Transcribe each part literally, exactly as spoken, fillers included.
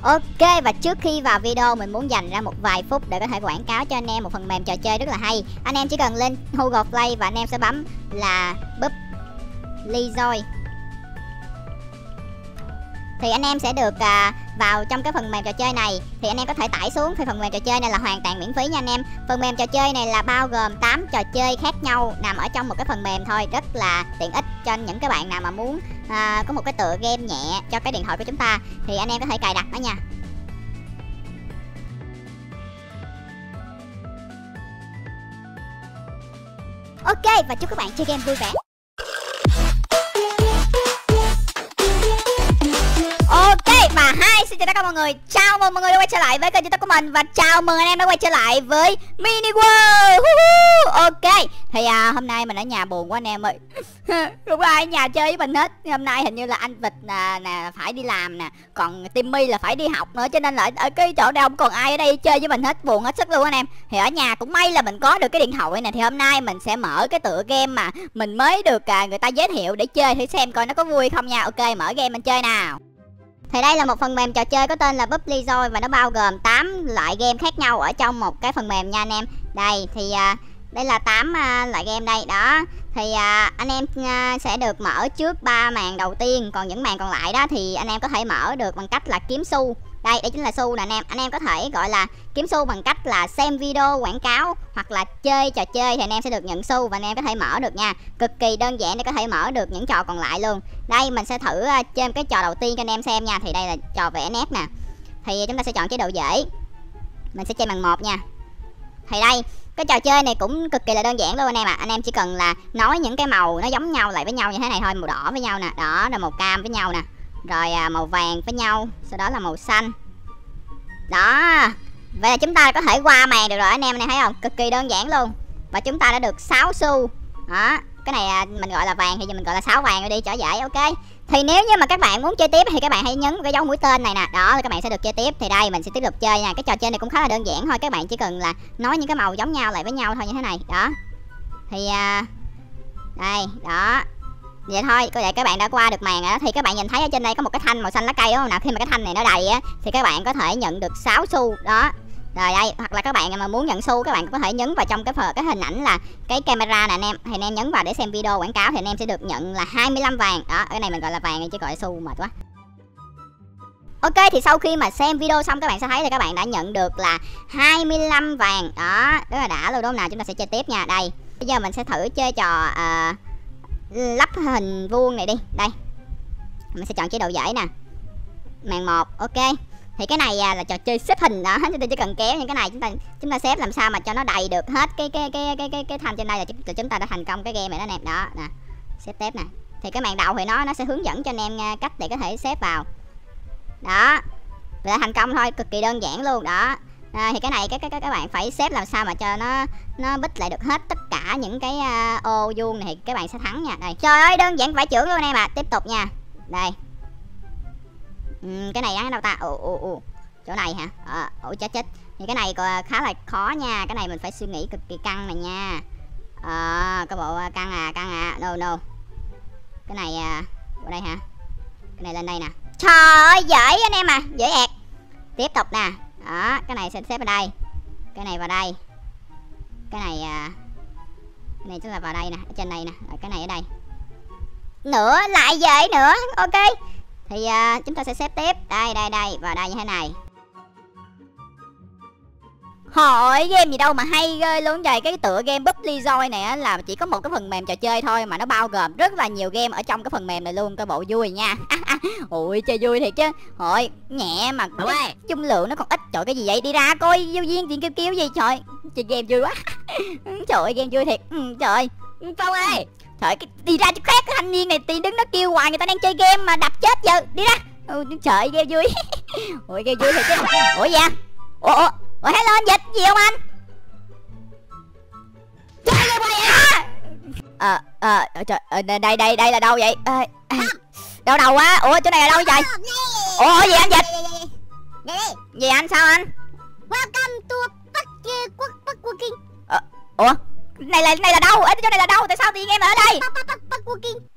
Ok, và trước khi vào video mình muốn dành ra một vài phút để có thể quảng cáo cho anh em một phần mềm trò chơi rất là hay. Anh em chỉ cần lên Google Play và anh em sẽ bấm là Bubblizoi. Thì anh em sẽ được à, vào trong cái phần mềm trò chơi này. Thì anh em có thể tải xuống. Thì phần mềm trò chơi này là hoàn toàn miễn phí nha anh em. Phần mềm trò chơi này là bao gồm tám trò chơi khác nhau nằm ở trong một cái phần mềm thôi. Rất là tiện ích cho những cái bạn nào mà muốn à, có một cái tựa game nhẹ cho cái điện thoại của chúng ta. Thì anh em có thể cài đặt nó nha. Ok, và chúc các bạn chơi game vui vẻ. Ok, và hai xin chào tất cả mọi người. Chào mừng mọi người đã quay trở lại với kênh YouTube của mình. Và chào mừng anh em đã quay trở lại với Mini World. Ok, thì à, hôm nay mình ở nhà buồn quá anh em ơi. Không có ai ở nhà chơi với mình hết. Hôm nay hình như là anh Vịt nè, nè phải đi làm nè, còn Timmy là phải đi học nữa. Cho nên là ở cái chỗ đâu không còn ai ở đây chơi với mình hết. Buồn hết sức luôn anh em. Thì ở nhà cũng may là mình có được cái điện thoại này. Thì hôm nay mình sẽ mở cái tựa game mà mình mới được à, người ta giới thiệu để chơi thử xem coi nó có vui không nha. Ok, mở game mình chơi nào. Thì đây là một phần mềm trò chơi có tên là Bubblizoi và nó bao gồm tám loại game khác nhau ở trong một cái phần mềm nha anh em. Đây thì à, đây là tám à, loại game đây đó. Thì à, anh em à, sẽ được mở trước ba màn đầu tiên, còn những màn còn lại đó thì anh em có thể mở được bằng cách là kiếm xu. Đây, đây chính là xu nè anh em. Anh em có thể gọi là kiếm xu bằng cách là xem video quảng cáo hoặc là chơi trò chơi thì anh em sẽ được nhận xu và anh em có thể mở được nha. Cực kỳ đơn giản để có thể mở được những trò còn lại luôn. Đây mình sẽ thử uh, chơi cái trò đầu tiên cho anh em xem nha. Thì đây là trò vẽ nét nè. Thì chúng ta sẽ chọn chế độ dễ. Mình sẽ chơi bằng một nha. Thì đây, cái trò chơi này cũng cực kỳ là đơn giản luôn anh em ạ. À. Anh em chỉ cần là nói những cái màu nó giống nhau lại với nhau như thế này thôi. Màu đỏ với nhau nè, đó là màu cam với nhau nè. Rồi à, màu vàng với nhau, sau đó là màu xanh. Đó. Vậy là chúng ta có thể qua màn được rồi anh em này thấy không? Cực kỳ đơn giản luôn. Và chúng ta đã được sáu xu. Đó. Cái này à, mình gọi là vàng thì giờ mình gọi là sáu vàng rồi đi cho dễ. Ok. Thì nếu như mà các bạn muốn chơi tiếp thì các bạn hãy nhấn cái dấu mũi tên này nè. Đó, các bạn sẽ được chơi tiếp. Thì đây mình sẽ tiếp tục chơi nha. Cái trò chơi này cũng khá là đơn giản thôi. Các bạn chỉ cần là nói những cái màu giống nhau lại với nhau thôi như thế này. Đó. Thì à, đây, đó. Vậy thôi, có vậy các bạn đã qua được màn á. Thì các bạn nhìn thấy ở trên đây có một cái thanh màu xanh lá cây đúng không nào? Khi mà cái thanh này nó đầy á thì các bạn có thể nhận được sáu xu đó. Rồi đây, hoặc là các bạn mà muốn nhận xu các bạn có thể nhấn vào trong cái cái hình ảnh là cái camera nè anh em. Thì anh em nhấn vào để xem video quảng cáo thì anh em sẽ được nhận là hai mươi lăm vàng. Đó, cái này mình gọi là vàng chứ gọi là xu mệt quá. Ok, thì sau khi mà xem video xong các bạn sẽ thấy là các bạn đã nhận được là hai mươi lăm vàng. Đó, rất là đã luôn đúng không nào? Chúng ta sẽ chơi tiếp nha. Đây. Bây giờ mình sẽ thử chơi trò uh, lắp hình vuông này đi. Đây. Mình sẽ chọn chế độ dễ nè. Màn một, ok. Thì cái này à, là trò chơi xếp hình đó, chúng ta chỉ cần kéo những cái này chúng ta chúng ta xếp làm sao mà cho nó đầy được hết cái cái cái cái cái cái thanh trên đây là chúng, chúng ta đã thành công cái game này đó anh em. Đó nè. Xếp tiếp nè. Thì cái màn đầu thì nó nó sẽ hướng dẫn cho anh em cách để có thể xếp vào. Đó. Là thành công thôi, cực kỳ đơn giản luôn đó. À, thì cái này các các các bạn phải xếp làm sao mà cho nó nó bích lại được hết tất cả những cái uh, ô vuông này thì các bạn sẽ thắng nha. Đây. Trời ơi đơn giản vãi chưởng luôn anh em ạ. À. Tiếp tục nha. Đây. Ừ, cái này gắn ở đâu ta? Ồ ồ ồ. Chỗ này hả? Ờ, ủa chết chết. Thì cái này khá là khó nha. Cái này mình phải suy nghĩ cực kỳ căng này nha. Ờ, cái bộ căng à, căng à. No no. Cái này ở đây hả? Cái này lên đây nè. Trời ơi dễ anh em à, dễ ẹt. Tiếp tục nè. Đó, cái này sẽ xếp vào đây. Cái này vào đây. Cái này cái này chính là vào đây nè, ở trên đây nè. Rồi cái này ở đây. Nữa, lại dễ nữa. Ok. Thì uh, chúng ta sẽ xếp tiếp. Đây, đây, đây, vào đây như thế này. Hỏi game gì đâu mà hay ghê luôn trời. Cái tựa game Bubblizoi này á là chỉ có một cái phần mềm trò chơi thôi mà nó bao gồm rất là nhiều game ở trong cái phần mềm này luôn. Coi bộ vui nha. Ui chơi vui thiệt chứ. Hồi nhẹ mà cái dung lượng nó còn ít. Trời cái gì vậy? Đi ra coi vô viên chuyện kêu kêu gì trời. Chơi game vui quá. Trời ơi game vui thiệt. Ừ, trời. Phong ơi. Trời cái đi ra chỗ khác cái thanh niên này thì đứng đó kêu hoài người ta đang chơi game mà đập chết giờ. Đi ra. Ừ, trời game vui. Ui game vui thiệt chứ. Ủa gì à? Ủa ủa. Ủa hello anh Dịch, gì không anh? Chơi game hoài à? Ờ ờ trời đây đây đây là đâu vậy? À, à, đâu đầu á? Ủa chỗ này là đâu vậy? Ủa gì anh Dịch? Gì anh sao anh? Welcome to Parkwalking. Ờ, ủa này là này là đâu? Ở chỗ này là đâu? Tại sao tự nhiên em ở đây? Parkwalking.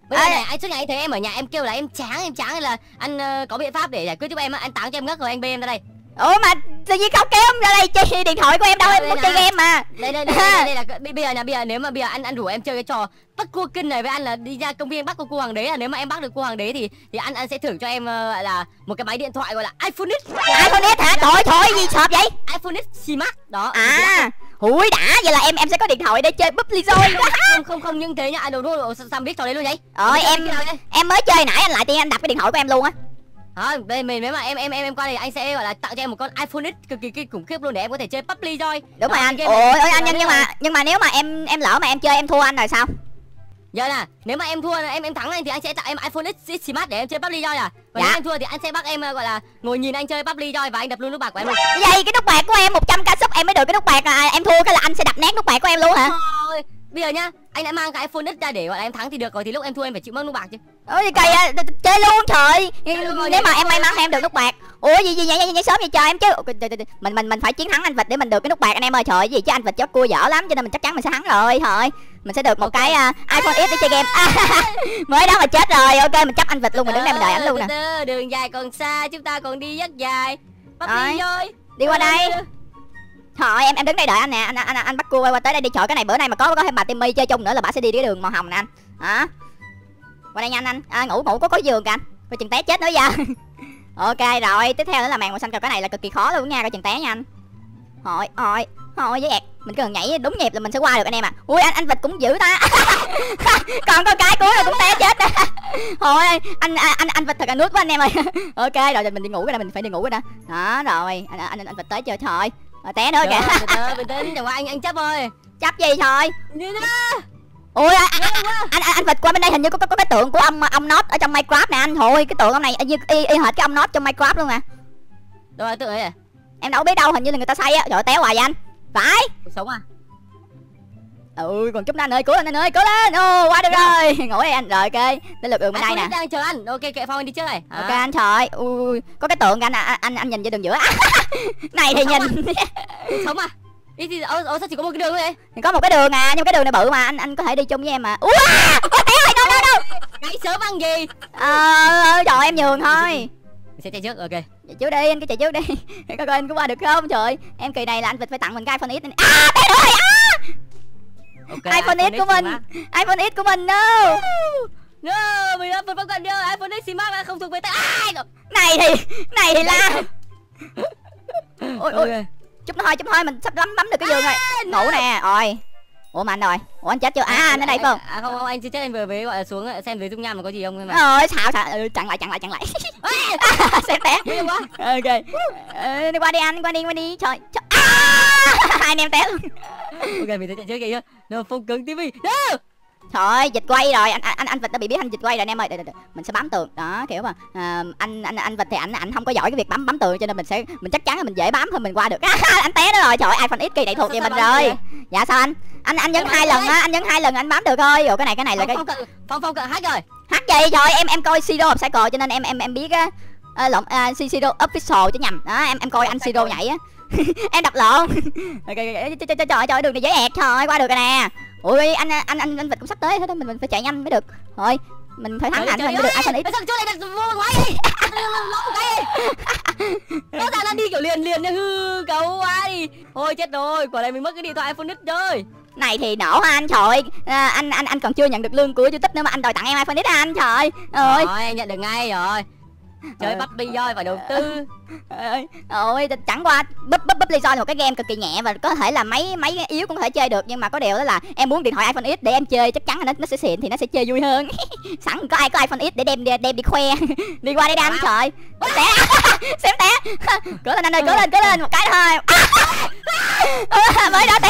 Bây giờ này anh suốt ngày thấy em ở nhà em kêu là em chán em chán, hay là anh uh, có biện pháp để giải quyết giúp em á, anh tặng cho em ngất rồi anh bê em ra đây. Ủa mà tự nhiên không kéo em ra đây chơi điện thoại của em đâu, em muốn chơi game mà. Đây đây đây, đây, đây là bây giờ là bây giờ nếu mà bây giờ anh anh rủ em chơi cái trò bắt cua kinh này với anh là đi ra công viên bắt con cua hoàng đế, là nếu mà em bắt được cua hoàng đế thì thì anh anh sẽ thưởng cho em uh, là một cái máy điện thoại gọi là iPhone X. iPhone X hả? Trời thôi gì sộp vậy? iPhone X Smart đó. À, ui đã, vậy là em em sẽ có điện thoại để chơi PUBG rồi. Không không không nhưng thế nhá, anh đâu đâu sao biết trò đấy luôn vậy? Ơi em em mới chơi nãy anh lại tiên anh đập cái điện thoại của em luôn á. À, đây mình nếu mà em em em em qua đây anh sẽ gọi là tặng cho em một con iPhone X cực kỳ, kỳ khủng khiếp luôn để em có thể chơi PUBG rồi. Đúng rồi anh. Ôi ơi anh, nhưng nhưng mà nhưng mà nếu mà em em lỡ mà em chơi em thua anh rồi sao? Giờ nè, nếu mà em thua em em thắng anh thì anh sẽ tặng em iPhone X Smart để em chơi PUBG rồi à. Còn dạ. nếu em thua thì anh sẽ bắt em gọi là ngồi nhìn anh chơi PUBG rồi và anh đập luôn nút bạc của em luôn. Vậy cái nút bạc của em một trăm k sub em mới được cái nút bạc, à, em thua cái là anh sẽ đập nát nút bạc của em luôn hả? Thôi, bây giờ nhá, anh đã mang cái iPhone X ra để gọi là em thắng thì được rồi, thì lúc em thua em phải chịu mất nút bạc chứ. Ôi gì cày à, chơi luôn trời. Nếu mà em may mắn em được nút bạc. Ủa gì gì nhảy nhảy sớm vậy trời em chứ. Mình mình mình phải chiến thắng anh vịt để mình được cái nút bạc anh em ơi, trời gì chứ anh vịt chó cua dở lắm cho nên mình chắc chắn mình sẽ thắng rồi. Thôi mình sẽ được một okay. cái uh, iPhone X để chơi game. À, mới đó mà chết rồi. Ok mình chấp anh vịt luôn, mình đứng đây mình đợi anh luôn nè. Đường dài còn xa, chúng ta còn đi rất dài. Bắt đi thôi. Đi qua đây. Thôi em em đứng đây đợi anh nè, anh anh anh bắt cua qua tới đây đi. Trời cái này bữa nay mà có có thêm bà Timmy chơi chung nữa là bà sẽ đi cái đường màu hồng nè anh. Hả? Qua đây nhanh anh. À, ngủ ngủ có có giường kìa anh. Coi chừng té chết nữa giờ. Ok rồi, tiếp theo nữa là màn màu xanh, cái này là cực kỳ khó luôn nha, coi chừng té nha anh. Thôi, thôi, thôi với ẹt, mình cứ nhảy đúng nhịp là mình sẽ qua được anh em à. Ui anh anh vịt cũng dữ ta. Còn con cái cuối rồi cũng té chết. Thôi anh anh anh vịt thật là nước của anh em ơi. Ok rồi mình đi ngủ cái này, mình phải đi ngủ cái đó. Đó rồi, anh anh anh vịt tới chưa trời. Rồi té nữa kìa. Bình tĩnh, chẳng qua anh anh chấp ơi. Chấp gì thôi. Ui anh anh, anh anh anh vịt qua bên đây hình như có có, có cái tượng của ông ông Nốt ở trong Minecraft nè anh. Thôi cái tượng ông này y, y, y hệt cái ông Nốt trong Minecraft luôn nè. Đâu tượng ấy à? Em đâu biết đâu, hình như là người ta xây á. Trời téo hoài vậy anh. Phải. Sống à? Ừ còn chút nữa anh ơi, cố lên anh ơi, cố lên. Ồ qua được rồi. Ngủ đi anh. Rồi ok. Đến lượt đường bên đây nè. Đang chờ anh. Ok kệ Phong anh đi trước này. Ok anh trời. Ui có cái tượng anh anh anh, anh nhìn vô đường giữa. Này thì nhìn. Sống à? Ý thì ồ, ồ sao chỉ có một cái đường thôi vậy? Thì có một cái đường à, nhưng cái đường này bự mà anh anh có thể đi chung với em mà. Ui có téo rồi, đâu đâu đâu. Cái sớm ăn gì? Ờ trời em nhường thôi. Mình sẽ chạy trước, ok. Chạy trước đi, anh cứ chạy trước đi. Coi coi anh có qua được không? Trời, em kỳ này là anh phải tặng mình cái iPhone X. À, té rồi. À! Okay, iPhone, iPhone X của mình. iPhone X của mình no. No, mình đã vượt qua con đưa iPhone X Smart không thuộc về tay ai. Này thì, này thì la. Ôi ôi. Chút nữa thôi, chút thôi mình sắp lắm bấm được cái giường rồi. Ngủ nè, rồi. Ủa mà anh rồi. Ủa anh chết chưa? À anh ở đây không? À không không, anh chưa chết, anh vừa mới gọi là xuống xem dưới dung nham mà có gì không mà. Rồi, xạo xạo, ừ, chặn lại chặn lại chặn lại. Xem té. Ok. Ờ, đi qua đi anh, đi qua đi, qua đi. Trời. À! Hai anh em té luôn. Ok mình sẽ chạy trước kìa. Nó Phong cứng ti vi. Trời dịch quay rồi, anh anh anh vịt đã bị biết anh dịch quay rồi anh em ơi. Đợi, đợi, đợi. Mình sẽ bám tường đó, kiểu mà à, anh anh anh vịt thì anh anh không có giỏi cái việc bám bám tường cho nên mình sẽ mình chắc chắn là mình dễ bám hơn mình qua được. Anh té đó rồi, trời ơi, iPhone X kỳ này thuộc về mình rồi. Dạ sao anh? Anh anh nhấn hai lần á, anh nhấn hai lần anh bám được thôi. Rồi cái này cái này là cái Phong Phong cần hack rồi. Hack gì? Trời em em coi Siro of Cycle cho nên em em em biết á. À, lộn à, Siro official chứ nhầm. Đó em em coi anh Siro nhảy á. Em đập lộn. Trời trời trời đường này dễ ẹt thôi, qua được rồi nè. Ui anh anh anh anh vịt cũng sắp tới hết đó, mình mình phải chạy nhanh mới được. Thôi mình phải thắng ảnh mình mới được iPhone X. Sao chỗ này đặt vô ngoài đi. Lóc cái. Nó ra nó đi kiểu liền liền nha, hư cấu quá đi. Thôi chết rồi, quả này mình mất cái điện thoại iPhone X rồi. Này thì nổ ha anh, trời à, anh anh anh còn chưa nhận được lương của YouTube nữa mà anh đòi tặng em iPhone X anh trời. Ơi. Rồi nhận được ngay rồi. Chơi ừ. PUBG rồi phải đầu tư. Ôi chẳng qua búp búp búp là một cái game cực kỳ nhẹ và có thể là máy máy yếu cũng có thể chơi được, nhưng mà có điều đó là em muốn điện thoại iPhone X để em chơi chắc chắn là nó nó sẽ xịn thì nó sẽ chơi vui hơn. Sẵn có ai có iPhone X để đem đem đi khoe. Đi qua đây đi anh trời. Té. Xém té. Cỡ lên anh ơi, cỡ lên, cỡ lên một cái thôi. Mới đó té.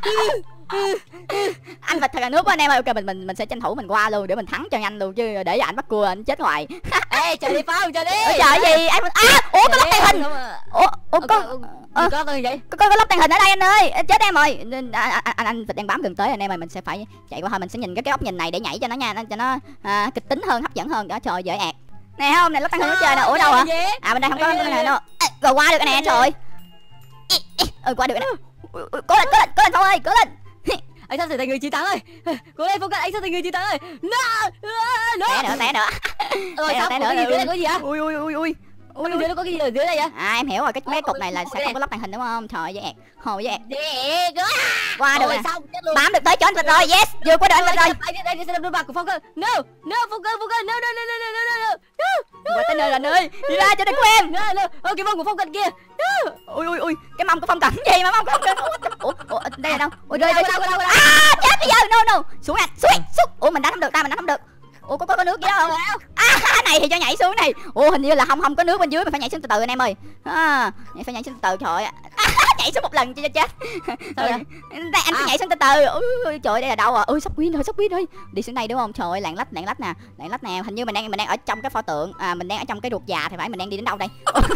Anh vịt thật là nước của anh em ơi. Ok mình mình mình sẽ tranh thủ mình qua luôn để mình thắng cho nhanh luôn chứ để cho anh bắt cua anh chết hoài. Ê chờ đi Phong, chờ đi. Ôi trời gì em à ủa có lắp tàng hình. Ủa ủa có có có vậy có có lắp tàng hình ở đây anh ơi, chết em rồi. Anh anh vịt đang bám gần tới anh em ơi, mình sẽ phải chạy qua thôi, mình sẽ nhìn cái cái ốc nhìn này để nhảy cho nó nha, cho nó à, kịch tính hơn, hấp dẫn hơn đó. Trời dễ ẹt nè không này lắp tàng hình nó chơi nè. Ủa đâu hả? À bên đây không có cái này đâu. Rồi qua được cái nè trời. Ừ qua được nè. Cố lên cố lên cố lên Phong ơi, cố lên. anh sắp trở thành người chiến thắng rồi. Cố lên Phong Cận, anh sắp thành người chiến thắng rồi. No, no. Té nữa, té nữa. Rồi sao? Té Có nữa. gì dưới đây có gì hả? Ui ui ui ui. Ui, dưới nó có cái gì ở dưới đây vậy? À em hiểu rồi, cái mấy cục này là Ôi, sẽ ôi, không có lắp màn hình đúng không? Trời ơi, ẹt. Hồ với ẹt. Điệt. Qua được Rồi nè. xong, chết luôn. Bám được tới chỗ anh vịt rồi. Yes, vừa qua được anh vịt rồi. Anh anh anh sẽ đập đôi bạc của Phong Cận. No, no Phong Cận, Phong Cận. No, no, no, no, no, no, no. Qua tới nơi là nơi. Đi ra cho đừng của em. No, no. Ơ cái mông của Phong Cận kia. No. Ui ui ui, cái mông của Phong Cận gì mà mông của Phong Cận. Ủa, ủa đây là đâu? Ui rơi rơi. À, chết bây giờ. No no. Xuống nè, xuống, xuống. Ủa mình đánh không được ta, mình đánh không được. Ủa có có, có nước gì đâu không? À này thì cho nhảy xuống này. Ủa hình như là không không có nước bên dưới, mình phải nhảy xuống từ từ anh em ơi. À, nhảy phải nhảy xuống từ từ trời ạ. À, nhảy xuống một lần cho chết. Sao vậy? Đây anh phải nhảy xuống từ từ. Ui trời đây là đâu à? Ui sắp win rồi, sắp win rồi. Đi xuống đây đúng không? Trời ơi lạng lách lạng lách nè, lạng lách nè. Hình như mình đang mình đang ở trong cái pho tượng. À mình đang ở trong cái ruột già thì phải, mình đang đi đến đâu đây?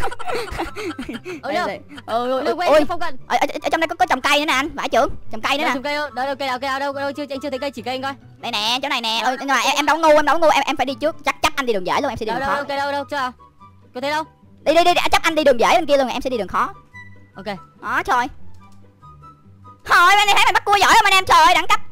Ôi đâu? Ôi ôi Ôi Phong Cận. ở, ở, ở trong đây có, có trồng cây nữa nè anh, phải trưởng, trồng cây nữa nè. Trồng cây đâu? Đâu đâu cây nào cây nào đâu đâu chưa anh chưa thấy cây, chỉ cây anh coi. Đây nè, chỗ này nè. Ôi nhưng mà em em đâu ngu, em đâu ngu, em em phải đi trước, chắc chắc anh đi đường dễ luôn, em sẽ đi Đâu đường đâu khó. cây đâu đâu chưa? Có thấy đâu? Đi đi đi, đi chắc anh đi đường dễ bên kia luôn, em sẽ đi đường khó. Ok. Đó trời. Thôi anh em thấy mình bắt cua giỏi không anh em, trời ơi đẳng cấp.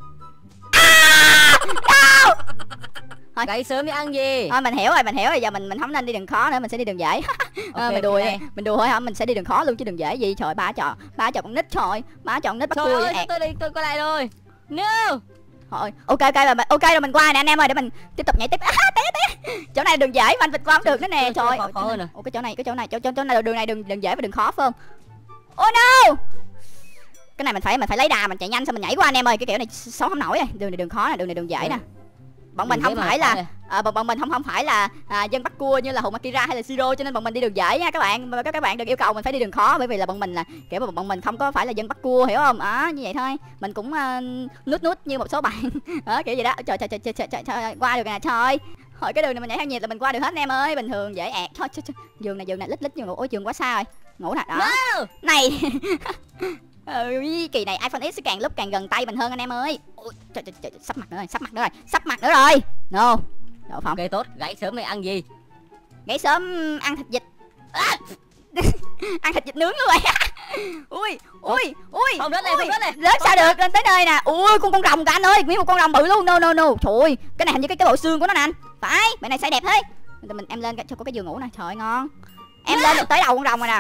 À, đâu. Thôi. Gáy sớm thì ăn gì? Thôi mình hiểu rồi, mình hiểu rồi, giờ mình mình không nên đi đường khó nữa, mình sẽ đi đường dễ. À, Okay, mình đùa okay. mình đùa thôi hả, mình sẽ đi đường khó luôn chứ đường dễ gì. Trời ba trò, ba trò con nít trời, ba trò con nít bắt Trời cua ơi, vậy. tôi đây tôi quay lại rồi. No. Thôi, ok ok rồi, ok rồi mình qua nè anh em ơi, để mình tiếp tục nhảy tiếp. À, té té. Chỗ này đường dễ mà anh vịt qua không được nữa nè, Chỗ- trời. chỗ khó hơn à? Ủa cái chỗ này, cái chỗ này, chỗ chỗ, chỗ này đường này đường đường dễ và đường khó phải không? Oh no. Cái này mình phải mình phải lấy đà, mình chạy nhanh xong mình nhảy qua anh em ơi, cái kiểu này sống không nổi rồi. Đường này đường khó nè, đường này đường dễ nè. Bọn mình Đường không dễ mà phải khó là này. à, bọn, bọn mình không không phải là à, dân bắt cua như là Hùng Akira hay là Siro, cho nên bọn mình đi đường dễ nha các bạn. Mà các các bạn đừng yêu cầu mình phải đi đường khó, bởi vì là bọn mình là kiểu mà bọn mình không có phải là dân bắt cua, hiểu không? Đó, như vậy thôi. Mình cũng uh, nút nút như một số bạn. Đó kiểu gì đó. Trời trời trời trời trời, trời, trời qua được nè trời. Hồi cái đường này mình nhảy theo nhịp là mình qua được hết anh em ơi, bình thường dễ ẹt. Thôi trời, trời. Giường này giường này lít lít giường ngủ, ôi giường quá xa rồi. Ngủ nè đó. No. Này. Ừ, kỳ này iPhone X càng lúc càng gần tay mình hơn anh em ơi. Ôi, trời, trời, trời, sắp mặt nữa rồi, sắp mặt nữa rồi, sắp mặt nữa rồi. No. Đậu phộng. Ok tốt, gáy sớm mày ăn gì? Gáy sớm ăn thịt vịt. À. Ăn thịt vịt nướng luôn rồi. Ui, ui, ui. Không rớt này, không rớt này. Rớt sao được, lên tới nơi nè. Ui, con con rồng cả anh ơi, nguyên một con rồng bự luôn. No no no. Trời ơi, cái này hình như cái cái bộ xương của nó nè anh. Phải, mẹ này xài đẹp thế. Mình em lên cho có cái giường ngủ nè, trời ơi, ngon. Em lên được tới đầu con rồng rồi nè.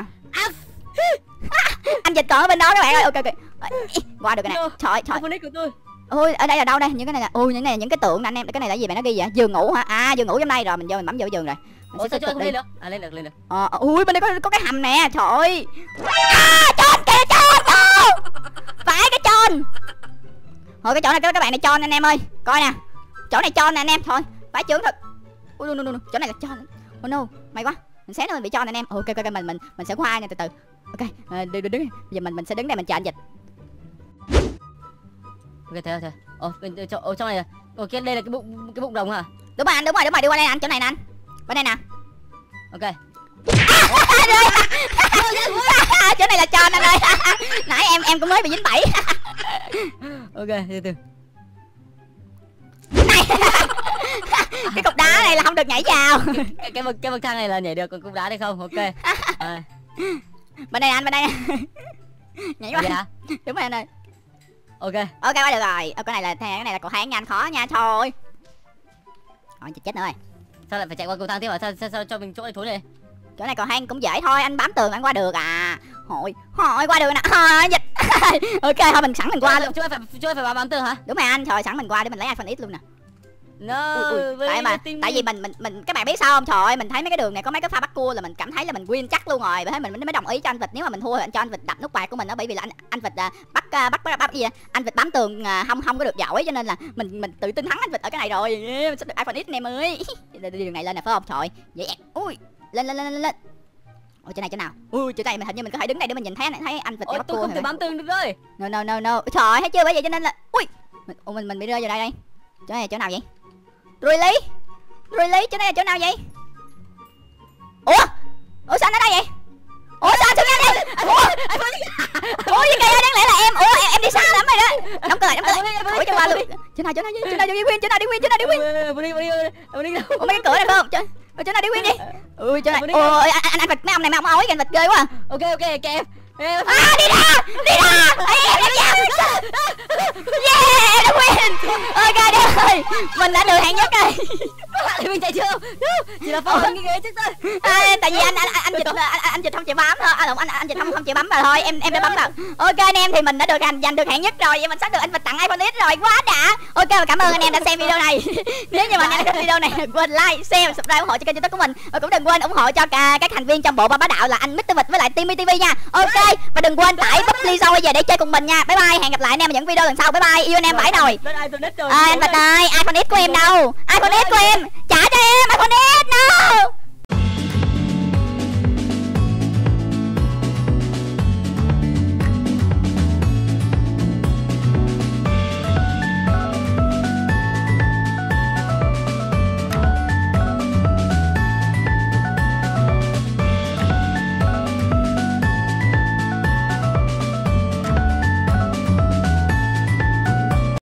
Anh vịt còn ở bên đó các bạn ơi. Ok ok. Qua được rồi nè. Trời trời. iPhone X của tôi. Ôi ở đây là đâu đây? Những cái này là ôi những này là những cái tượng nè anh em. Cái này là gì bạn nó ghi vậy? Giường ngủ hả? À giường ngủ trong đây rồi, mình vô mình bấm vô giường rồi. Mình Ủa sẽ sao tiếp cho tục không đi. lên được? À lên được, lên được. Ờ ui bên đây có có cái hầm nè, trời ơi. À chôn kìa, chôn đâu. Phải cái chôn. Thôi cái chỗ này các bạn này chôn anh em ơi. Coi nè. Chỗ này chôn nè anh em, thôi. Phải trưởng thật. Ui no, no, no. Chỗ này là chôn. Oh no, may quá. Mình xé nó mình bị chôn anh em. Ok ok mình mình mình sẽ qua nha từ từ. Ok, à, đứng đứng đứng. Bây giờ mình mình sẽ đứng đây mình chờ anh dịch. Ok thế thôi. Ồ bên chỗ ở trong này là ồ kia đây là cái bụng cái bụng rồng hả? Đúng rồi anh, đúng rồi, đúng rồi, đi qua đây anh, chỗ này nè anh. Bên đây nè. Ok. Chỗ này là tròn anh ơi. Nãy em em cũng mới bị dính bẫy. Ok, từ từ. Này. Cái cục đá này là không được nhảy vào. Cái cái bậc cái bậc thang này là nhảy được, còn cục đá đây không? Ok. À. Bên đây anh, bên đây. Nhảy qua. Dạ. Đúng rồi anh ơi. Ok. Ok qua được rồi. Ờ, cái này là cái này là cầu thang nha anh, khó nha thôi. Thôi chết nữa rồi. Sao lại phải chạy qua cầu thang tiếp hả? Sao, sao, sao cho mình chỗ này thối này? Chỗ này cầu thang cũng dễ thôi, anh bám tường anh qua được à. Hồi, hồi qua được nè. Hồi dịch. Ok thôi mình sẵn mình qua luôn. Chú phải chú phải bám bám tường hả? Đúng rồi anh, thôi sẵn mình qua để mình lấy iPhone X luôn nè. No. Ui, ui. Tại mà tại vì mình mình mình các bạn biết sao không? Trời ơi, mình thấy mấy cái đường này có mấy cái pha bắt cua là mình cảm thấy là mình win chắc luôn rồi. Bởi thế mình mới đồng ý cho anh vịt, nếu mà mình thua thì anh cho anh vịt đập nút bạc của mình đó, bởi vì là anh anh vịt à, bắt à, bắt bắt, bắt gì à? Anh vịt bám tường à, không không có được giỏi, cho nên là mình mình tự tin thắng anh vịt ở cái này rồi. Yeah, mình sắp được iPhone X anh em ơi. Đi đường này lên nè phải không? Trời, vậy ẹt. Ui, lên lên lên lên lên. Ôi chỗ này chỗ nào? Ui chỗ này mình hình như mình có thể đứng đây để mình nhìn thấy thấy anh vịt Ôi, bắt tôi cua. không thể bám tường được rồi. No no no no. Trời thấy chưa, bởi vậy cho nên là ui. Mình ủa, mình mình bị rơi vào đây đây. Chỗ này chỗ nào vậy? Really? Really? Chỗ này là chỗ nào vậy? Ủa? Ủa sao nó đây vậy? Ủa sao sao nhanh vậy? Ủa? Ủa gì kìa, đáng lẽ là em. Ủa em, em đi xa lắm rồi đó. Đóng cửa, đóng cửa. Ủa cho qua luôn. Chỗ nào chỗ nào chỗ nào đi Quyên, chỗ nào đi Quyên, chỗ nào đi Quyên. Ủa mấy cái cửa này phải không? Chỗ, chỗ nào đi Quyên đi. Ui chỗ này. Ôi anh anh anh vịt mấy ông này mấy ông ói kìa, vịt ghê quá. Ok ok kìa em. Em... À, đi ra, đi ra. Ê, em em dám. Yeah, em đã win. Ok đi ơi, mình đã được hạng nhất rồi. Mình chạy chưa? Chỉ là phong cái ghế trước thôi. À, tại vì anh anh anh dịch anh, anh dịch không chịu bấm thôi. À, anh anh dịch không không chịu bấm mà thôi. Em em đã bấm rồi. Ok anh em, thì mình đã được giành giành được hạng nhất rồi. Vậy mình sắp được anh vật tặng iPhone X rồi, quá đã. Ok và cảm ơn anh em đã xem video này. Nếu như mà anh em thích video này, quên like, share, subscribe ủng hộ cho kênh YouTube của mình, và cũng đừng quên ủng hộ cho cả các thành viên trong bộ ba bá đạo là anh mít tơ Vịt với lại Timmy ti vi nha. Ok và đừng quên tải Bubbly Show về để chơi cùng mình nha. Bye bye, hẹn gặp lại anh em ở những video lần sau. Bye bye, yêu anh em vãi nồi. À, anh Vịt ơi, iPhone X của em đâu? iPhone X của em